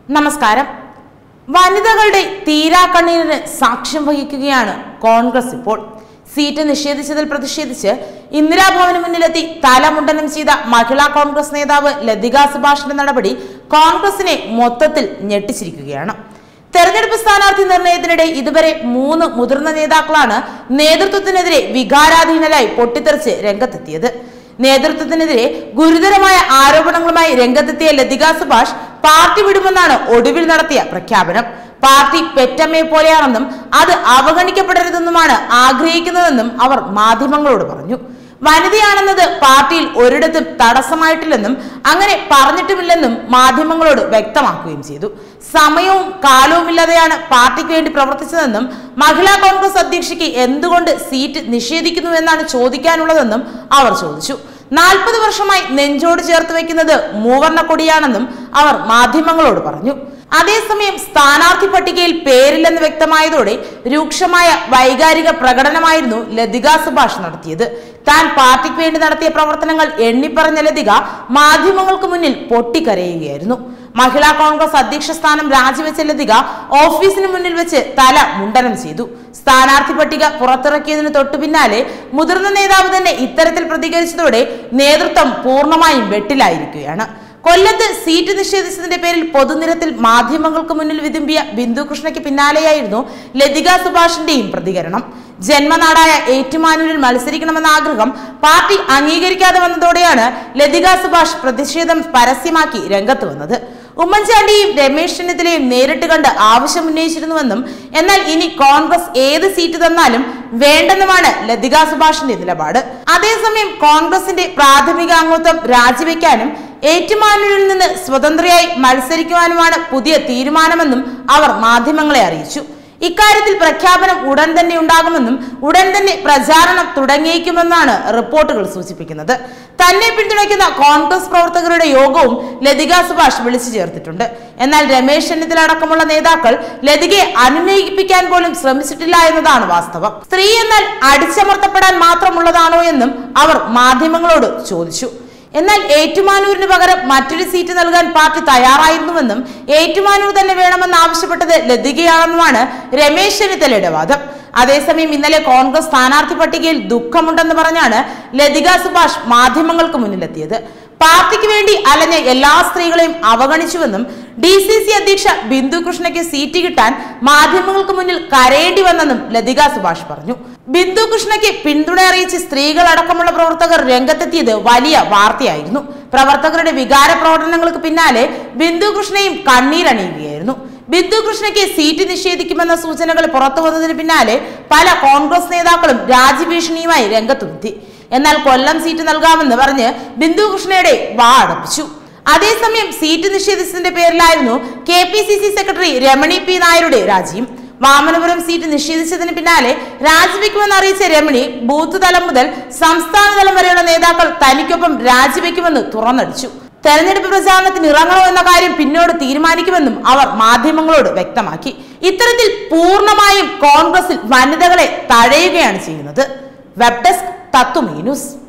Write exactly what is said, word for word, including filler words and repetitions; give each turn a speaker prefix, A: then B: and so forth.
A: നമസ്കാരം. വനിതകളുടെ തീരാക്കണ്ണീരിന് സാക്ഷ്യം വഹിക്കുകയാണ് കോൺഗ്രസ് ഇപ്പോൾ. സീറ്റ് നിഷേധിച്ചതിൽ പ്രതിഷേധിച്ച് ഇന്ദിരാഭവന് മുന്നിലെത്തി തലമുണ്ടനം ചെയ്ത മഹിളാ കോൺഗ്രസ് നേതാവ് ലതിക സുഭാഷിന്റെ നടപടി കോൺഗ്രസിനെ മൊത്തത്തിൽ ഞെട്ടിച്ചിരിക്കുകയാണ്. തെരഞ്ഞെടുപ്പ് സ്ഥാനാർത്ഥി നിർണയത്തിനിടെ ഇതുവരെ മൂന്ന് മുതിർന്ന നേതാക്കളാണ് നേതൃത്വത്തിനെതിരെ വികാരാധീനരായി പൊട്ടിത്തെറിച്ച് രംഗത്തെത്തിയത്. നേതൃത്വത്തിനെതിരെ ഗുരുതരമായ ആരോപണങ്ങളുമായി രംഗത്തെത്തിയ ലതിക സുഭാഷ് പാർട്ടി വിടുമെന്നാണ് ഒടുവിൽ നടത്തിയ പ്രഖ്യാപനം. പാർട്ടി പെറ്റമ്മയെ പോലെയാണെന്നും അത് അവഗണിക്കപ്പെടരുതെന്നുമാണ് ആഗ്രഹിക്കുന്നതെന്നും അവർ മാധ്യമങ്ങളോട് പറഞ്ഞു. വനിതയാണെന്നത് പാർട്ടിയിൽ ഒരിടത്തും തടസ്സമായിട്ടില്ലെന്നും അങ്ങനെ പറഞ്ഞിട്ടുമില്ലെന്നും മാധ്യമങ്ങളോട് വ്യക്തമാക്കുകയും ചെയ്തു. സമയവും കാലവും ഇല്ലാതെയാണ് പാർട്ടിക്ക് വേണ്ടി പ്രവർത്തിച്ചതെന്നും മഹിളാ കോൺഗ്രസ് അധ്യക്ഷയ്ക്ക് എന്തുകൊണ്ട് സീറ്റ് നിഷേധിക്കുന്നു എന്നാണ് ചോദിക്കാനുള്ളതെന്നും അവർ ചോദിച്ചു. നാൽപ്പത് വർഷമായി നെഞ്ചോട് ചേർത്ത് വെക്കുന്നത് മൂവർണ്ണ കൊടിയാണെന്നും അവർ മാധ്യമങ്ങളോട് പറഞ്ഞു. അതേസമയം സ്ഥാനാർത്ഥി പട്ടികയിൽ പേരില്ലെന്ന് വ്യക്തമായതോടെ രൂക്ഷമായ വൈകാരിക പ്രകടനമായിരുന്നു ലതിക സുഭാഷ് നടത്തിയത്. താൻ പാർട്ടിക്ക് വേണ്ടി നടത്തിയ പ്രവർത്തനങ്ങൾ എണ്ണിപ്പറഞ്ഞ ലതിക മാധ്യമങ്ങൾക്ക് മുന്നിൽ പൊട്ടിക്കരയുകയായിരുന്നു. മഹിളാ കോൺഗ്രസ് അധ്യക്ഷ സ്ഥാനം രാജിവെച്ച ലതിക ഓഫീസിന് മുന്നിൽ വെച്ച് തല മുണ്ടനം ചെയ്തു. സ്ഥാനാർത്ഥി പട്ടിക പുറത്തിറക്കിയതിന് തൊട്ടു പിന്നാലെ മുതിർന്ന നേതാവ് തന്നെ ഇത്തരത്തിൽ പ്രതികരിച്ചതോടെ നേതൃത്വം പൂർണ്ണമായും വെട്ടിലായിരിക്കുകയാണ്. കൊല്ലത്ത് സീറ്റ് നിഷേധിച്ചതിന്റെ പേരിൽ പൊതുനിരത്തിൽ മാധ്യമങ്ങൾക്ക് മുന്നിൽ വിതുമ്പിയ ബിന്ദു കൃഷ്ണയ്ക്ക് പിന്നാലെയായിരുന്നു ലതിക സുഭാഷിന്റെയും പ്രതികരണം. ജന്മനാടായ ഏറ്റുമാനൂരിൽ മത്സരിക്കണമെന്ന ആഗ്രഹം പാർട്ടി അംഗീകരിക്കാതെ വന്നതോടെയാണ് ലതിക സുഭാഷ് പ്രതിഷേധം പരസ്യമാക്കി രംഗത്ത് വന്നത്. ഉമ്മൻചാണ്ടിയും രമേശ് ചെന്നിത്തലയും നേരിട്ട് കണ്ട് ആവശ്യം ഉന്നയിച്ചിരുന്നുവെന്നും എന്നാൽ ഇനി കോൺഗ്രസ് ഏത് സീറ്റ് തന്നാലും വേണ്ടെന്നുമാണ് ലതിക സുഭാഷിന്റെ നിലപാട്. അതേസമയം കോൺഗ്രസിന്റെ പ്രാഥമിക അംഗത്വം രാജിവെക്കാനും ഏറ്റുമാനൂരിൽ നിന്ന് സ്വതന്ത്രയായി മത്സരിക്കുവാനുമാണ് പുതിയ തീരുമാനമെന്നും അവർ മാധ്യമങ്ങളെ അറിയിച്ചു. ഇക്കാര്യത്തിൽ പ്രഖ്യാപനം ഉടൻ തന്നെ ഉണ്ടാകുമെന്നും ഉടൻ തന്നെ പ്രചാരണം തുടങ്ങിയേക്കുമെന്നാണ് റിപ്പോർട്ടുകൾ സൂചിപ്പിക്കുന്നത്. തന്നെ പിന്തുണയ്ക്കുന്ന കോൺഗ്രസ് പ്രവർത്തകരുടെ യോഗവും ലതിക സുഭാഷ് വിളിച്ചു ചേർത്തിട്ടുണ്ട്. എന്നാൽ രമേശ് ചെന്നിത്തല അടക്കമുള്ള നേതാക്കൾ ലതികയെ അനുനയിപ്പിക്കാൻ പോലും ശ്രമിച്ചിട്ടില്ല എന്നതാണ് വാസ്തവം. സ്ത്രീ എന്നാൽ അടിച്ചമർത്തപ്പെടാൻ മാത്രമുള്ളതാണോ എന്നും അവർ മാധ്യമങ്ങളോട് ചോദിച്ചു. എന്നാൽ ഏറ്റുമാനൂരിന് പകരം മറ്റൊരു സീറ്റ് നൽകാൻ പാർട്ടി തയ്യാറായിരുന്നുവെന്നും ഏറ്റുമാനൂർ തന്നെ വേണമെന്ന് ആവശ്യപ്പെട്ടത് ലതികയാണെന്നുമാണ് രമേശ് ചെന്നിത്തലയുടെ വാദം. അതേസമയം ഇന്നലെ കോൺഗ്രസ് സ്ഥാനാർത്ഥി പട്ടികയിൽ ദുഃഖമുണ്ടെന്ന് പറഞ്ഞാണ് ലതിക സുഭാഷ് മാധ്യമങ്ങൾക്ക് മുന്നിലെത്തിയത്. പാർട്ടിക്ക് വേണ്ടി അലഞ്ഞ എല്ലാ സ്ത്രീകളെയും അവഗണിച്ചുവെന്നും ഡി സി സി അധ്യക്ഷ ബിന്ദു കൃഷ്ണയ്ക്ക് സീറ്റ് കിട്ടാൻ മാധ്യമങ്ങൾക്ക് മുന്നിൽ കരയേണ്ടി വന്നെന്നും ലതിക സുഭാഷ് പറഞ്ഞു. ബിന്ദു കൃഷ്ണയ്ക്ക് പിന്തുണ അറിയിച്ച് സ്ത്രീകൾ അടക്കമുള്ള പ്രവർത്തകർ രംഗത്തെത്തിയത് വലിയ വാർത്തയായിരുന്നു. പ്രവർത്തകരുടെ വികാര പ്രകടനങ്ങൾക്ക് പിന്നാലെ ബിന്ദു കൃഷ്ണയും കണ്ണീരണിയുകയായിരുന്നു. ബിന്ദു കൃഷ്ണയ്ക്ക് സീറ്റ് നിഷേധിക്കുമെന്ന സൂചനകൾ പുറത്തു വന്നതിന് പിന്നാലെ പല കോൺഗ്രസ് നേതാക്കളും രാജ്യഭീഷണിയുമായി രംഗത്തുമെത്തി. എന്നാൽ കൊല്ലം സീറ്റ് നൽകാമെന്ന് പറഞ്ഞ് ബിന്ദു കൃഷ്ണയുടെ വാ അടപ്പിച്ചു. അതേസമയം സീറ്റ് നിഷേധിച്ചതിന്റെ പേരിലായിരുന്നു K P C C secretary Ramani P നായരുടെ രാജിയും. വാമനപുരം സീറ്റ് നിഷേധിച്ചതിന് പിന്നാലെ രാജിവെക്കുമെന്ന് അറിയിച്ച രമണി ബൂത്ത് തലം മുതൽ സംസ്ഥാന തലം വരെയുള്ള നേതാക്കൾ തനിക്കൊപ്പം രാജിവെക്കുമെന്ന് തുറന്നടിച്ചു. തെരഞ്ഞെടുപ്പ് പ്രചാരണത്തിന് ഇറങ്ങണോ എന്ന കാര്യം പിന്നോട് തീരുമാനിക്കുമെന്നും അവർ മാധ്യമങ്ങളോട് വ്യക്തമാക്കി. ഇത്തരത്തിൽ പൂർണ്ണമായും കോൺഗ്രസിൽ വനിതകളെ തഴയുകയാണ് ചെയ്യുന്നത്. Web desk Tatwamayi news.